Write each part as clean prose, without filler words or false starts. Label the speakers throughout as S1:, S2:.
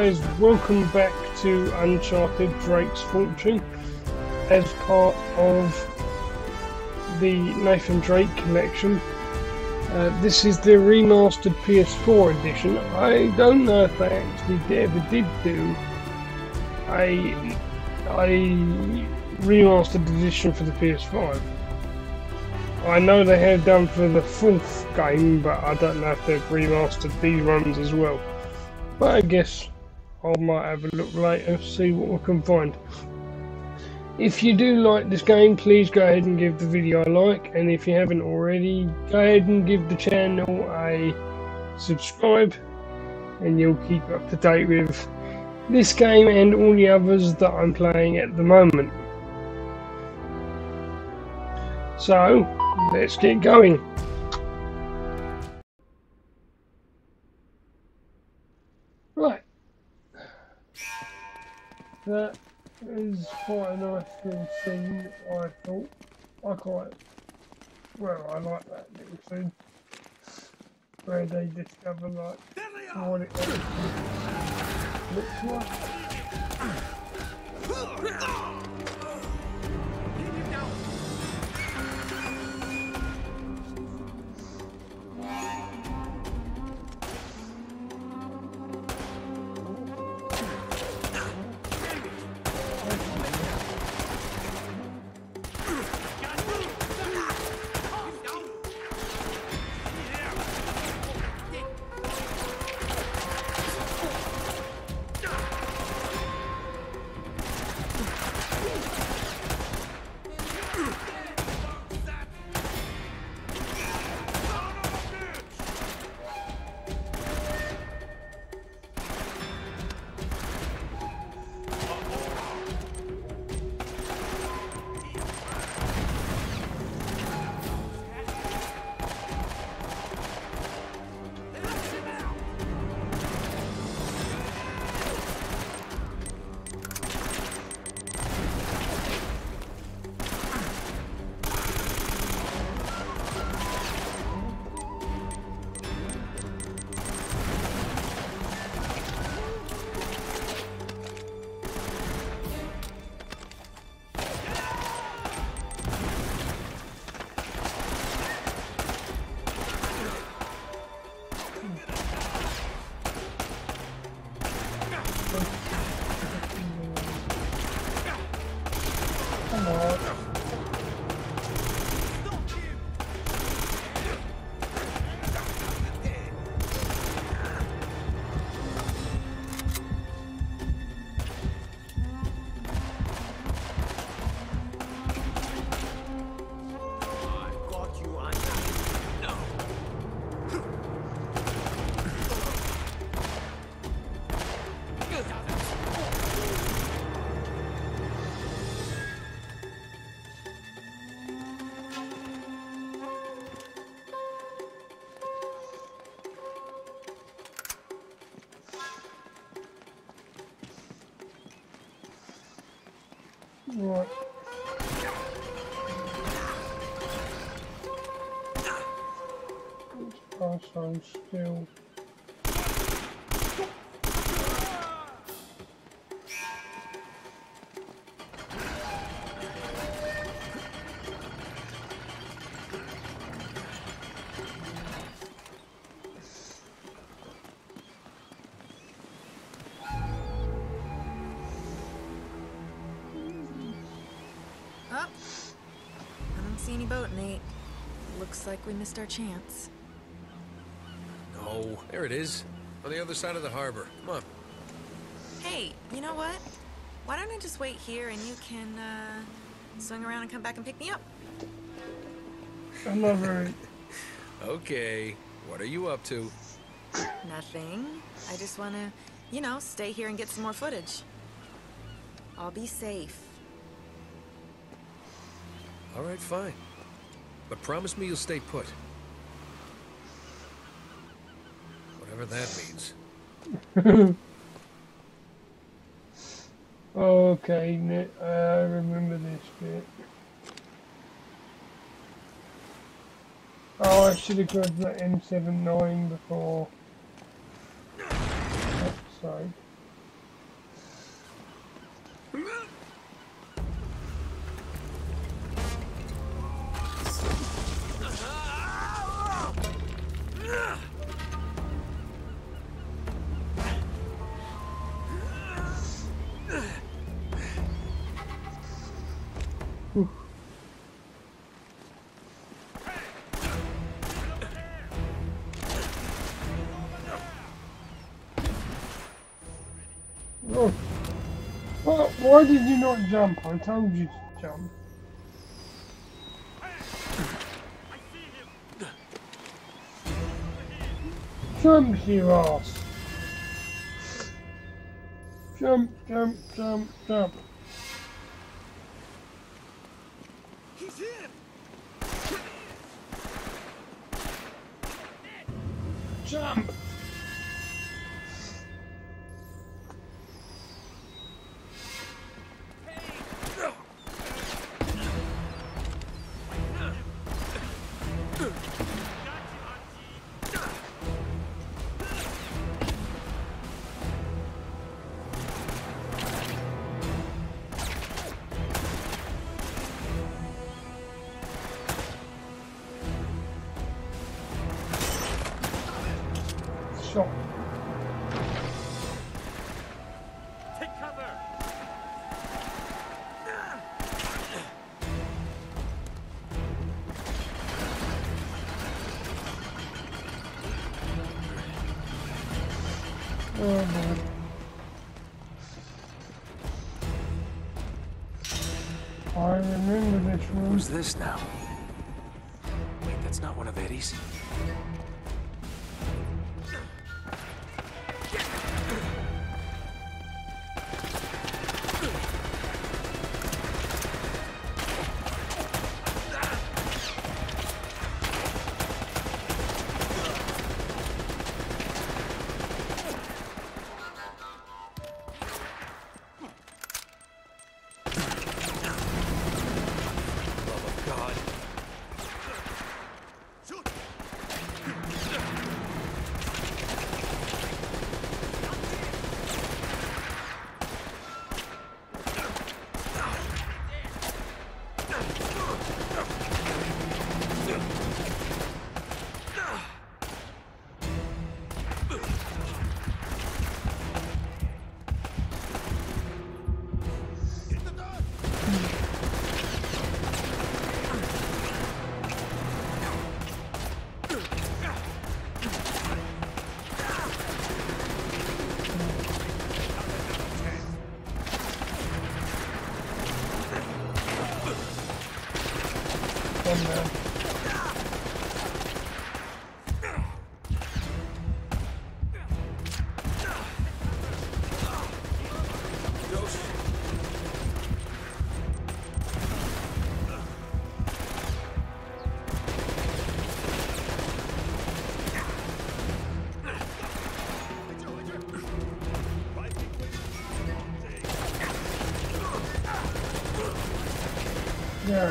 S1: guys, welcome back to Uncharted Drake's Fortune as part of the Nathan Drake collection. This is the remastered PS4 edition. I don't know if they actually ever did do a remastered edition for the PS5. I know they have done for the 4th game, but I don't know if they've remastered these ones as well. But I guess I might have a look later, see what we can find. If you do like this game, please go ahead and give the video a like, and if you haven't already, go ahead and give the channel a subscribe, and you'll keep up to date with this game and all the others that I'm playing at the moment. So, let's get going. Right. That is quite a nice little scene, I thought. I like that little scene. Where they discover, like, what it actually looks like. Right. Let's pass on still.
S2: Any boat, Nate. Looks like we missed our chance.
S3: No, there it is. On the other side of the harbor. Come on.
S2: Hey, you know what? Why don't I just wait here and you can, swing around and come back and pick me up?
S1: I'm not very...
S3: Okay, what are you up to?
S2: Nothing. I just want to, you know, stay here and get some more footage. I'll be safe.
S3: All right, fine. But promise me you'll stay put. Whatever that means.
S1: Okay, I remember this bit. Oh, I should have grabbed that M79 before. Sorry. Oh. Well, why did you not jump? I told you to jump. Jump, you ass! Jump, jump, jump, jump.
S3: He's in.
S1: Jump! Shot.
S3: Take cover.
S1: Oh man. I remember this room.
S3: Who's this now? Wait, that's not one of Eddie's.
S1: One man. Yeah.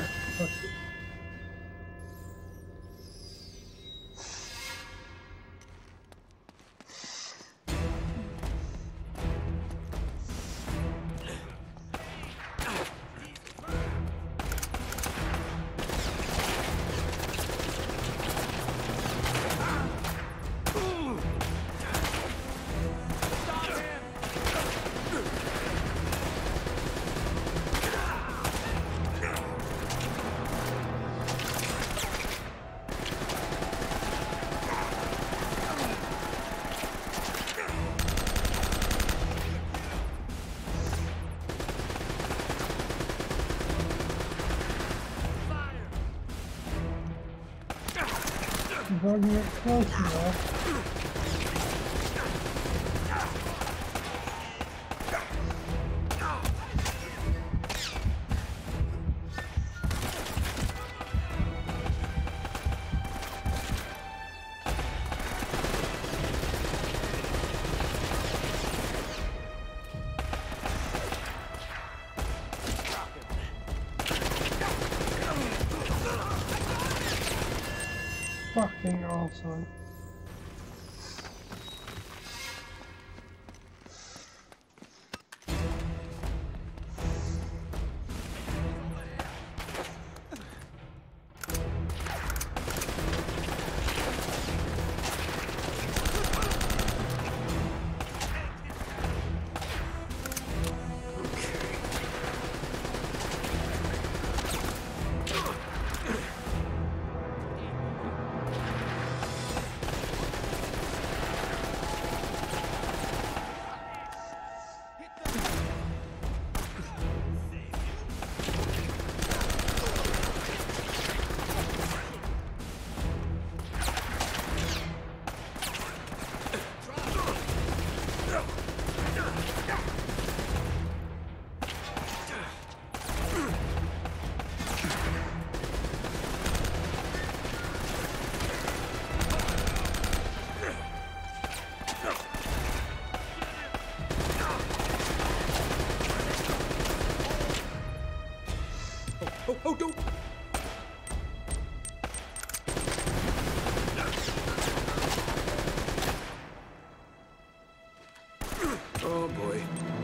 S1: If I can get close enough. Fucking awesome.
S3: Oh, don't. Oh boy.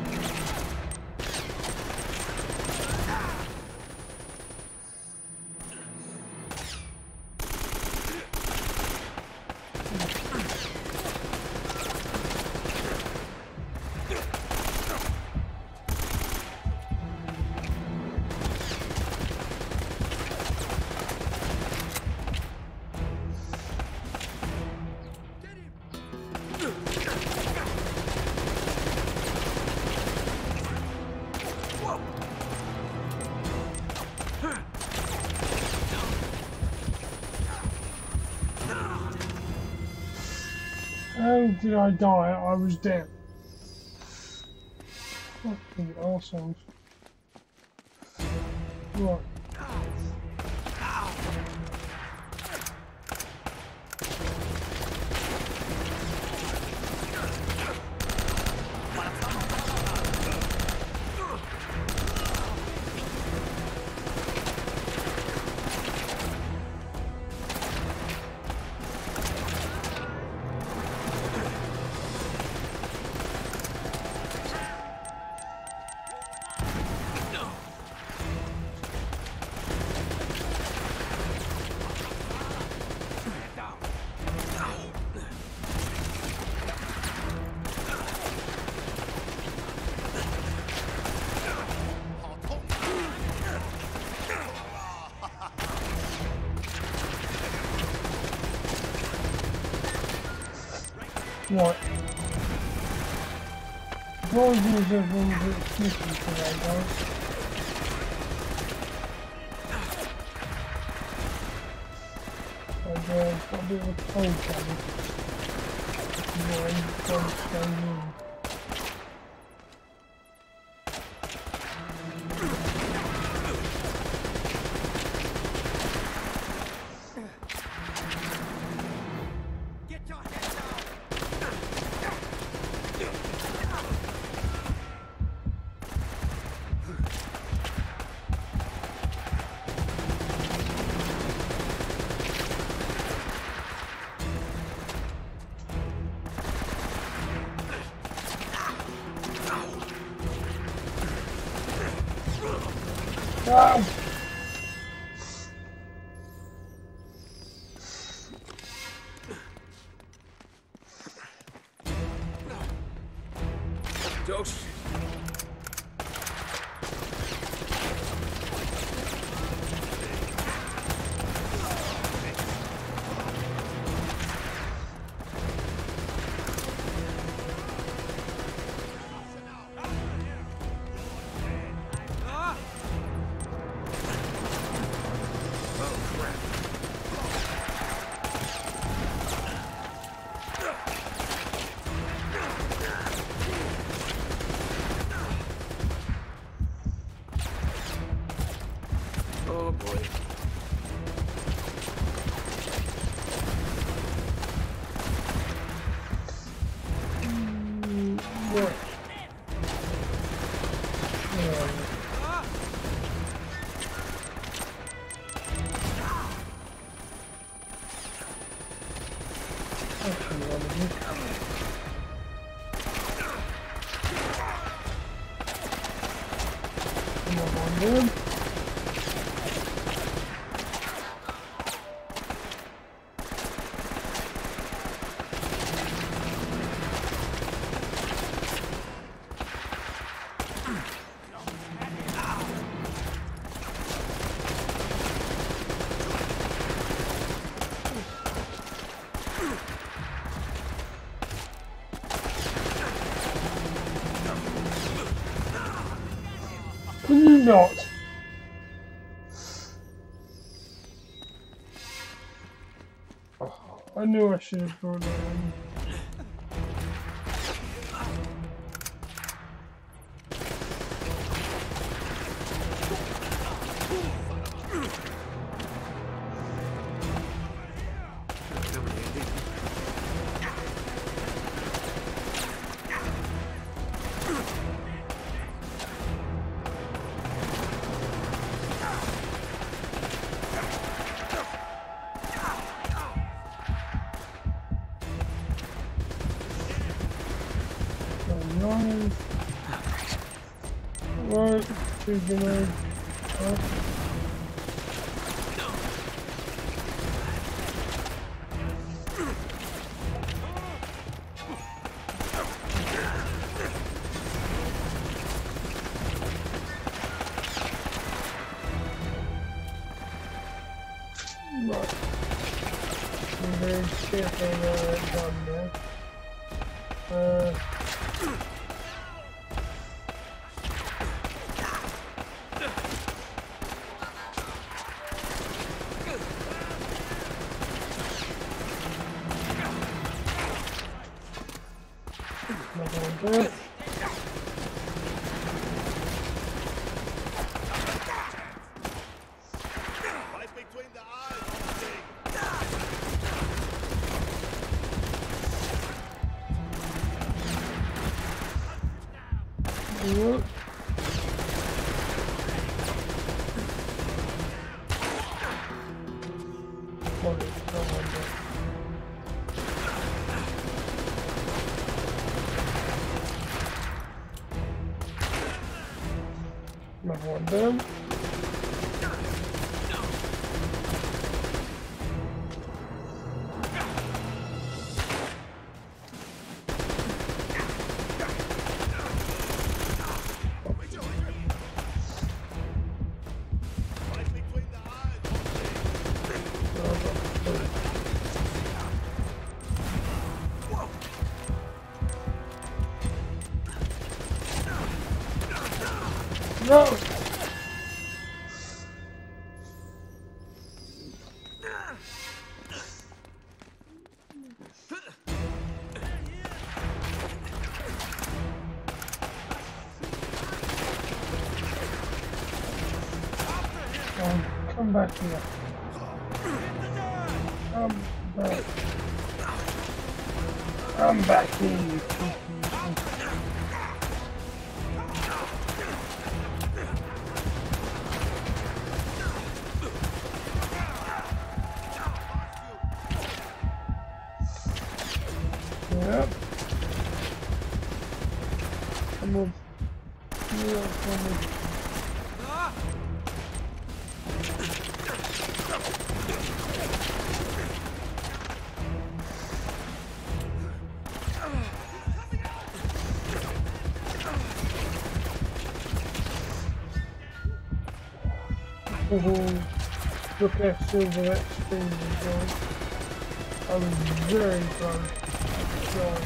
S1: How did I die? I was dead. Fucking arseholes. Right. Right. Apologies everyone's a bit sniffy today, guys. I've got a bit of a cold coming. My cold staying in. Ah!
S3: Dose. Oh boy.
S1: Right. Come on, dude. Can you not? Oh, I knew I should have brought that in. Right, two grenades. Right. I'm very careful about that gun there. Another one there.
S4: Right between the eyes.
S1: Yep. What is that one there? Another one down.
S4: Right between the eyes.
S1: No! Come back here. Come back. Come back here, you cheeky. Yep. Come on. Yeah, come on. Oh, look how silver that screen is going. I was very close. Going.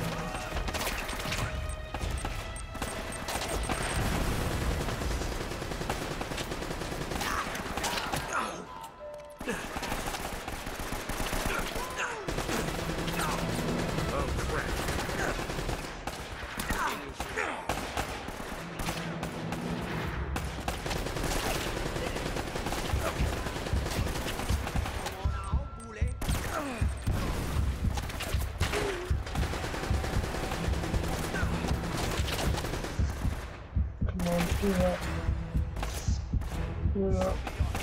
S1: Come on, do that. Do that.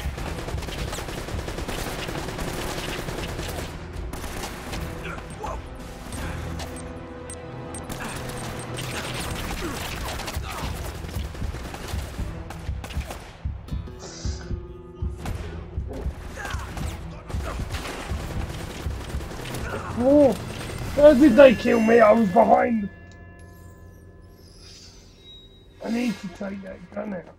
S1: Oh, how did they kill me? I was behind. I need to take that gun out.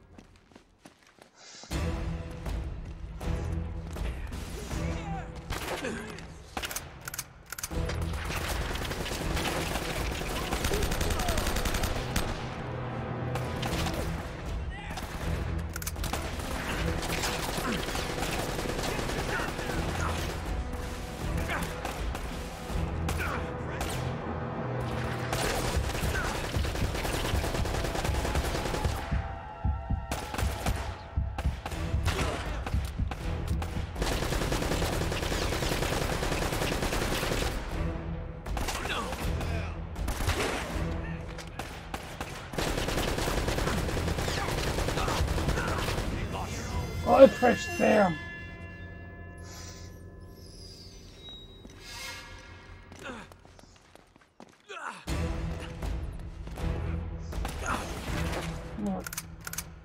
S1: I pressed down. Right.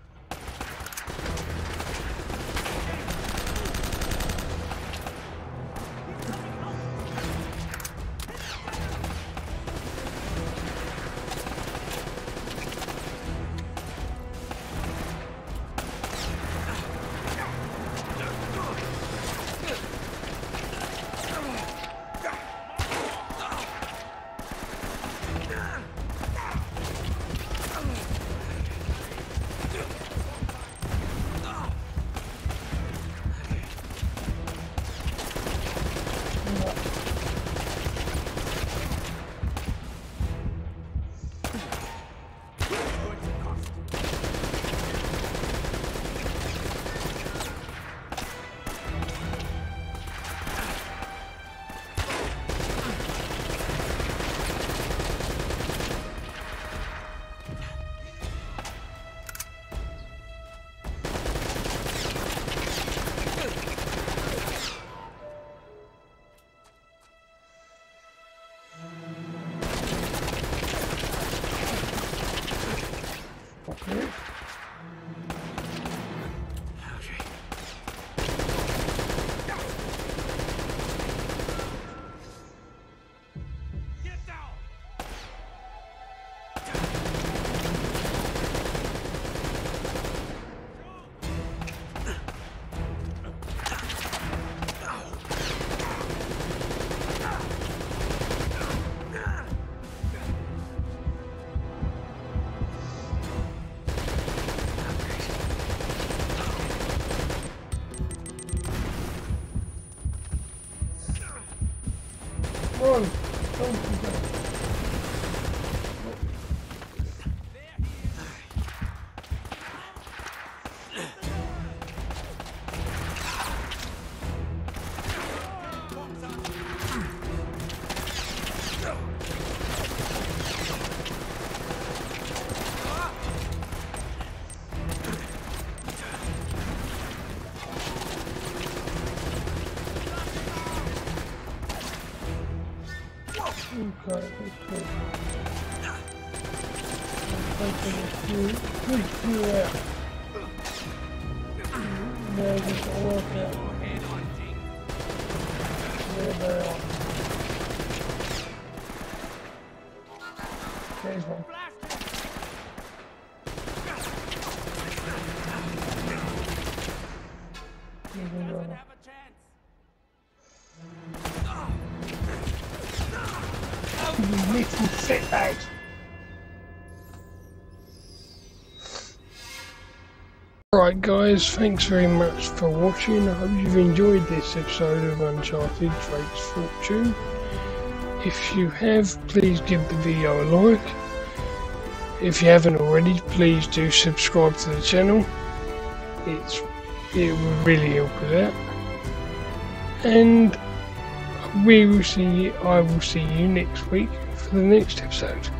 S1: Okay. Run! Don't do that. Okay, okay. Let's do that. Now just work out. There they are. There's one. Here's another. You little setback. Right guys, thanks very much for watching. I hope you've enjoyed this episode of Uncharted Drake's Fortune. If you have, please give the video a like. If you haven't already, please do subscribe to the channel. It would really help us out. And I will see you next week for the next episode.